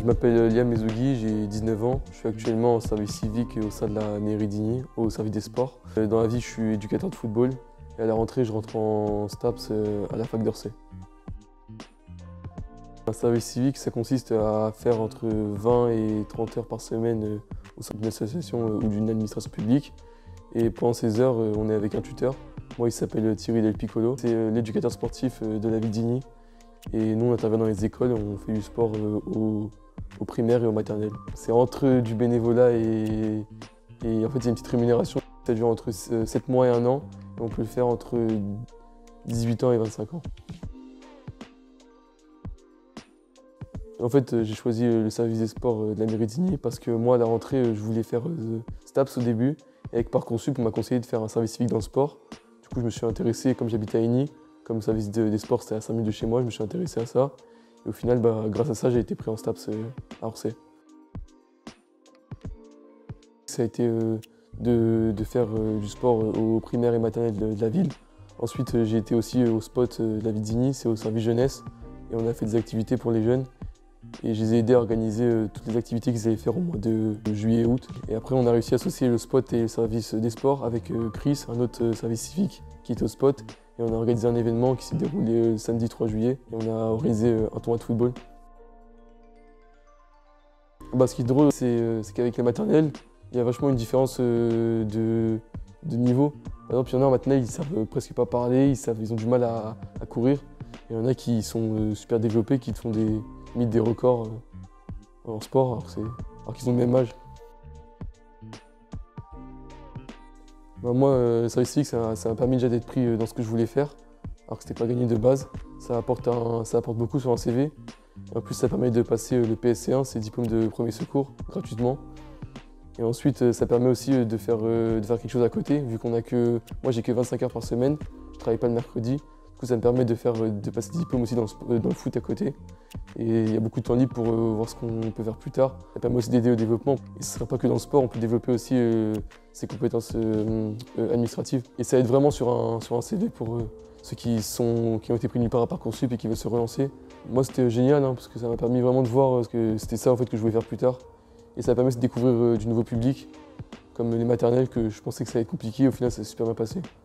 Je m'appelle Liam Mezougui, j'ai 19 ans. Je suis actuellement en service civique au sein de la mairie d'Igny, au service des sports. Dans la vie, je suis éducateur de football et à la rentrée, je rentre en STAPS à la fac d'Orsay. Un service civique, ça consiste à faire entre 20 et 30 heures par semaine au sein d'une association ou d'une administration publique. Et pendant ces heures, on est avec un tuteur. Moi, il s'appelle Thierry Del Piccolo. C'est l'éducateur sportif de la ville d'Igny. Et nous, on intervient dans les écoles, on fait du sport au primaire et au maternel. C'est entre du bénévolat et en fait, il y a une petite rémunération. Ça dure entre 7 mois et 1 an. Et on peut le faire entre 18 ans et 25 ans. En fait, j'ai choisi le service des sports de la mairie d'Igny parce que moi, à la rentrée, je voulais faire STAPS au début. Et avec Parcoursup, on m'a conseillé de faire un service civique dans le sport. Du coup, je me suis intéressé, comme j'habite à Igny, comme le service des sports, c'était à 5 minutes de chez moi, je me suis intéressé à ça. Et au final, grâce à ça, j'ai été pris en STAPS à Orsay. Ça a été de faire du sport au primaire et maternel de la ville. Ensuite, j'ai été aussi au spot de la ville d'Igny, c'est au service jeunesse. Et on a fait des activités pour les jeunes. Et je les ai aidés à organiser toutes les activités qu'ils allaient faire au mois de juillet et août. Et après, on a réussi à associer le spot et le service des sports avec Chris, un autre service civique qui était au spot. Et on a organisé un événement qui s'est déroulé le samedi 3 juillet. Et on a organisé un tournoi de football. Ce qui est drôle, c'est qu'avec la maternelle, il y a vachement une différence de niveau. Par exemple, il y en a en maternelle, ils ne savent presque pas parler, ils ont du mal à courir. Et il y en a qui sont super développés, qui font des records en sport, alors qu'ils ont le même âge. Moi, le service civique, ça m'a permis déjà d'être pris dans ce que je voulais faire, alors que c'était pas gagné de base. Ça apporte beaucoup sur un CV. Et en plus, ça permet de passer le PSC1, c'est le diplôme de premier secours, gratuitement. Et ensuite, ça permet aussi de faire quelque chose à côté, vu qu'on a que... Moi, j'ai que 25 heures par semaine, je travaille pas le mercredi. Du coup, ça me permet de passer le diplôme aussi dans le foot à côté. Et il y a beaucoup de temps libre pour voir ce qu'on peut faire plus tard. Ça permet aussi d'aider au développement. Et ce ne sera pas que dans le sport, on peut développer aussi ses compétences administratives. Et ça aide vraiment sur un CV pour ceux qui ont été pris nulle part à Parcoursup et qui veulent se relancer. Moi, c'était génial parce que ça m'a permis vraiment de voir que c'était ça en fait, que je voulais faire plus tard. Et ça permet de découvrir du nouveau public, comme les maternelles, que je pensais que ça allait être compliqué. Au final, ça s'est super bien passé.